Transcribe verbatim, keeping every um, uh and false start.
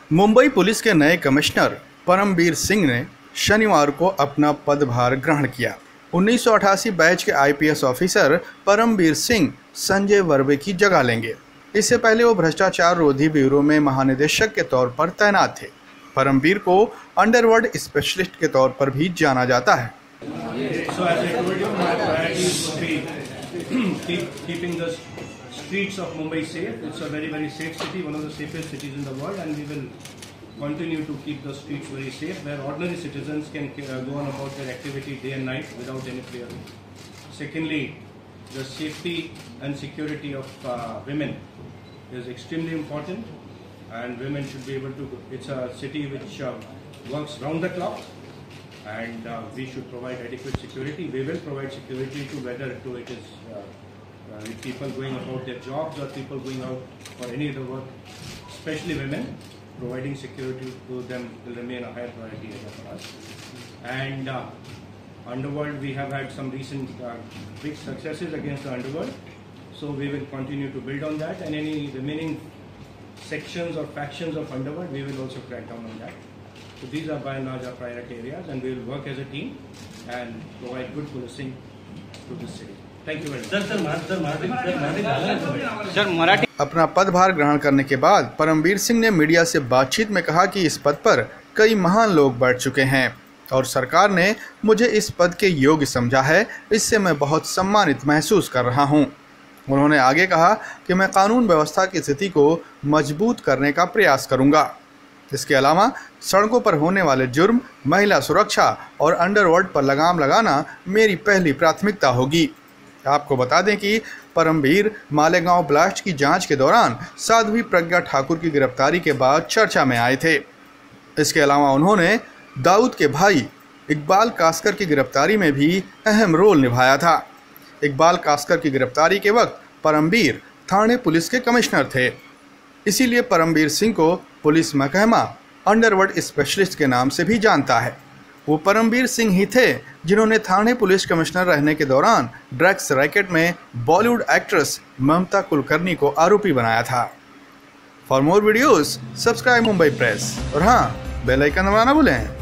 Mumbai police के नए commissioner Parambir Singh ने शनिवार को अपना पदभार ग्रहण किया। उन्नीस सौ अठासी बैच के आईपीएस ऑफिसर परमबीर सिंह संजय वर्वे की जगह लेंगे। इससे पहले वो भ्रष्टाचार रोधी ब्यूरो में महानिदेशक के तौर पर तैनात थे। परमबीर को अंडरवर्ल्ड स्पेशलिस्ट के तौर पर भी जाना जाता है। Streets of Mumbai safe. It's a very very safe city, one of the safest cities in the world, and we will continue to keep the streets very safe, where ordinary citizens can uh, go on about their activity day and night without any fear. Secondly, the safety and security of uh, women is extremely important, and women should be able to. It's a city which uh, works round the clock, and uh, we should provide adequate security. We will provide security to whether to it is. Uh, Uh, with people going about their jobs or people going out for any other work, especially women, providing security to them will remain a higher priority for us. And uh, underworld, we have had some recent uh, big successes against the underworld, so we will continue to build on that, and any remaining sections or factions of underworld, we will also crack down on that. So these are by and large our priority areas, and we will work as a team and provide good policing to this city. अपना पदभार ग्रहण करने के बाद परमबीर सिंह ने media से बातचीत में कहा कि इस पद पर कई महान लोग बैठ चुके हैं और सरकार ने मुझे इस पद के योग्य समझा है। इससे मैं बहुत सम्मानित महसूस कर रहा हूं। उन्होंने आगे कहा कि मैं कानून व्यवस्था की स्थिति को मजबूत करने का प्रयास करूंगा। इसके अलावा सड़कों पर होने वाले जुर्म, महिला सुरक्षा और अंडरवर्ल्ड पर लगाम लगाना मेरी पहली प्राथमिकता होगी। आपको बता दें कि परमबीर मालेगांव ब्लास्ट की जांच के दौरान साध्वी प्रज्ञा ठाकुर की गिरफ्तारी के बाद चर्चा में आए थे। इसके अलावा उन्होंने दाऊद के भाई इकबाल कास्कर की गिरफ्तारी में भी अहम रोल निभाया था। इकबाल कास्कर की गिरफ्तारी के वक्त परमबीर थाने पुलिस के कमिश्नर थे, इसीलिए परमबीर सिंह को पुलिस महकमा अंडरवर्ल्ड स्पेशलिस्ट के नाम से भी जानता है। वो परमबीर सिंह ही थे जिन्होंने थाने पुलिस कमिश्नर रहने के दौरान ड्रग्स रैकेट में बॉलीवुड एक्ट्रेस ममता कुलकर्णी को आरोपी बनाया था। For more videos subscribe Mumbai press और हाँ, बेल आइकन दबाना ना भूलें।